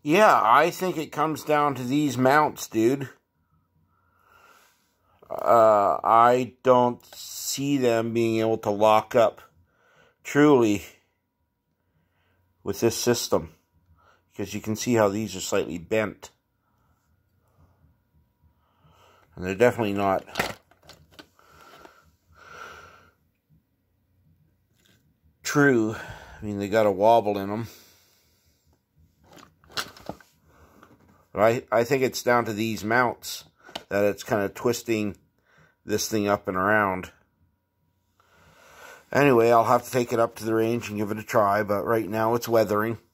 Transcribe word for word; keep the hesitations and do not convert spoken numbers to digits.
Yeah, I think it comes down to these mounts, dude. Uh, I don't see them being able to lock up truly with this system. Because you can see how these are slightly bent. And they're definitely not true. I mean, they got a wobble in them. But I, I think it's down to these mounts that it's kind of twisting this thing up and around. Anyway, I'll have to take it up to the range and give it a try, but right now it's weathering.